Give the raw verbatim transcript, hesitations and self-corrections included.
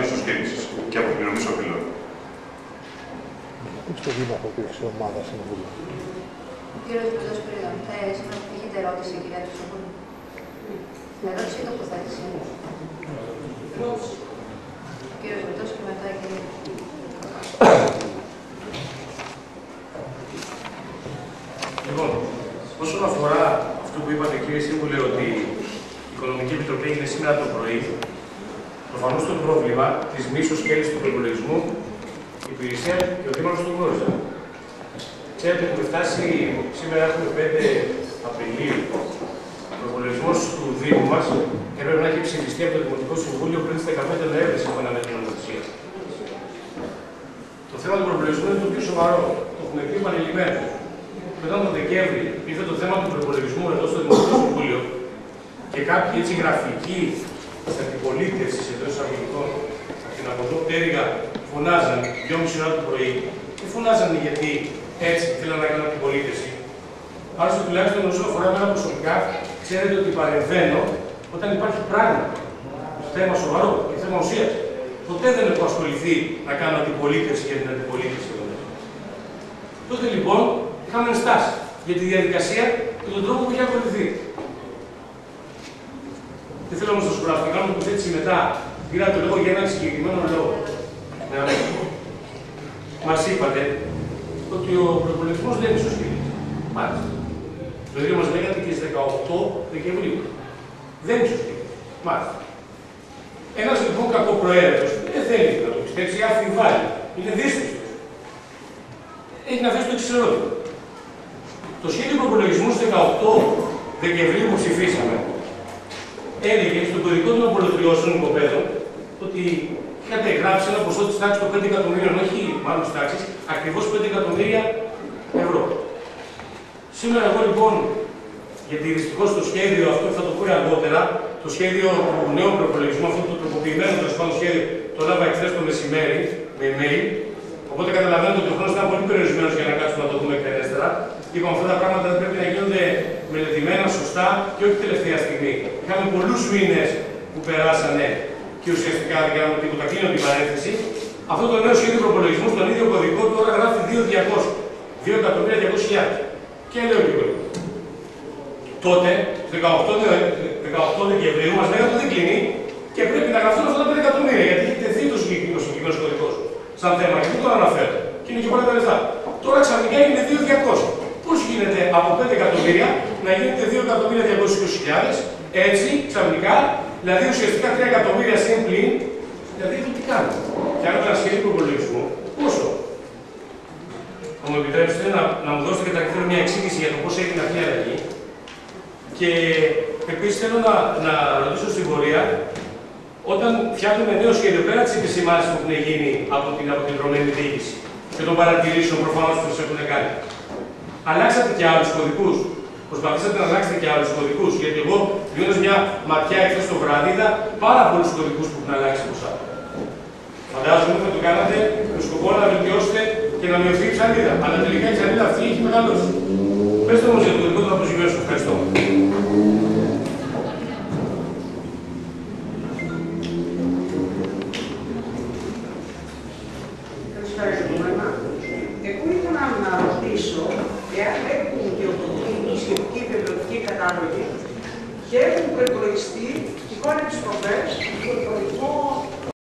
μίσθους στήριξης και αποπληρωμής οφειλών. Στο δήμαρχο και στην ομάδα συμβούλου. Κύριε Πρωτοσπρίδα, έχετε ερώτηση, κυρία Χρυσοπούλου? Ερώτηση ή τοποθέτηση? Κύριε Πρωτός και μετά η κυρία. Λοιπόν, όσον αφορά αυτό που είπατε, κύριε Σύμβουλε, ότι η Οικονομική Επιτροπή έγινε σήμερα το πρωί, προφανώς το πρόβλημα της μίσος και έλλειψης του προπολογισμού, η υπηρεσία και ο Δήμαρχος το γνώριζαν. Ξέρετε, έχουμε φτάσει, σήμερα έχουμε πέντε Απριλίου, ο προπολογισμός του Δήμου μας έπρεπε να έχει ψηφιστεί από το Δημοτικό Συμβούλιο πριν στις δεκαπέντε Νοέμβρη, σύμφωνα με την νομοθεσία. Το θέμα του προπολογισμού είναι το πιο σοβαρό. Το έχουμε πει επανειλημμένα. Μετά τον Δεκέμβρη ήρθε το θέμα του προπολογισμού εδώ στο Δημοτικό Συμβούλιο και κάποιοι έτσι γραφικοί τη αντιπολίτευση εντό εισαγωγικών από την από εδώ πτέρυγα φωνάζαν δυόμιση ώρα το πρωί. Δεν φωνάζαν γιατί έτσι θέλαν να κάνουν αντιπολίτευση. Άλλωστε, τουλάχιστον όσο αφορά εμένα προσωπικά, ξέρετε ότι παρεμβαίνω όταν υπάρχει πράγμα, θέμα σοβαρό και θέμα ουσίας. Ποτέ δεν έχω ασχοληθεί να κάνω αντιπολίτευση για την αντιπολίτευση. Τότε λοιπόν είχαμε ενστάσει για τη διαδικασία και τον τρόπο που έχει ακολουθεί. Δεν θέλω όμως να σας κουράσω, να κάνω τοποθέτηση μετά. Πήρα το λόγο για έναν συγκεκριμένο λόγο. Μας είπατε ότι ο προπολογισμός δεν είναι σωστή. Μάλιστα. Το ίδιο μας λέγατε και στις δεκαοκτώ Δεκεμβρίου. Δεν είναι σωστή. Μάλιστα. Ένας λοιπόν κακοπροαίρετος δεν θέλει να το πιστέψει, αφιβάλλει. Είναι δύσκολο. Έχει να θέσει το εξής ερώτημα. Το σχέδιο προπολογισμού στις δεκαοκτώ Δεκεμβρίου που ψηφίσαμε έλεγε στον κωδικό των απολωτριώσεων οικοπαίδων ότι είχατε γράψει ένα ποσό της τάξης των πέντε εκατομμύριων, όχι μάλλον της τάξης, ακριβώς πέντε εκατομμύρια ευρώ. Σήμερα εγώ λοιπόν, γιατί δυστυχώς το σχέδιο αυτό θα το πω αργότερα, το σχέδιο του νέου προπολογισμού, αυτό το τροποποιημένο τέλος πάντων σχέδιο, το έλαβα εχθές το μεσημέρι με email. Οπότε καταλαβαίνετε ότι ο χρόνος ήταν πολύ περιορισμένος για να κάτσουμε να το δούμε εκτενέστερα. Είπαμε αυτά τα πράγματα δεν πρέπει να γίνονται μελετημένα, σωστά και όχι τελευταία στιγμή. Είχαμε πολλούς μήνες που περάσανε και ουσιαστικά δεν κάναμε τίποτα. Κλείνω την παρένθεση. Αυτό το νέο σχέδιο προπολογισμού στον ίδιο κωδικό τώρα γράφει δύο εκατομμύρια διακόσιες χιλιάδες. Και λέω λίγο. Τότε, δεκαοκτώ Δεκεμβρίου, μας λέγανε ότι δεν κλείνει και πρέπει να γραφτούν αυτά τα πέντε εκατομμύρια. Γιατί έχει τεθεί το συγκεκριμένο κωδικό σαν θέμα και δεν το αναφέρω. Και είναι και πολλά τα λεφτά. Τώρα ξαφνικά είναι δύο χιλιάδες διακόσια. Πώς γίνεται από πέντε εκατομμύρια να γίνεται δύο εκατομμύρια διακόσιες είκοσι χιλιάδες, έτσι ξαφνικά, δηλαδή ουσιαστικά τρία εκατομμύρια συν πλήν, δηλαδή τι κάνει. Και αν ήταν σχέδιο προπολογισμού, πόσο. Θα μου επιτρέψετε να, να μου δώσετε καταρχήν μια εξήγηση για το πώς έγινε αυτή η αλλαγή. Και επίσης θέλω να, να ρωτήσω στην πορεία, όταν φτιάχνουμε νέο σχέδιο πέρα τις επισημάνσεις που έχουν γίνει από την αποκεντρωμένη διοίκηση και των παρατηρήσεων προφανώς που τους έχουν κάνει. Αλλάξατε και άλλους κωδικούς. Προσπαθήσατε να αλλάξετε και άλλους κωδικούς. Γιατί εγώ, δίνοντας μια ματιά εχθές το βράδυ, είδα πάρα πολλούς κωδικούς που έχουν αλλάξει από εσάς. Φαντάζομαι ότι θα το κάνατε με σκοπό να βελτιώσετε και να μειωθεί η ψαλίδα. Αλλά τελικά η ψαλίδα αυτή έχει μεγαλώσει. Πες το όμως για το κωδικό των αποζημιώσεων. Ευχαριστώ.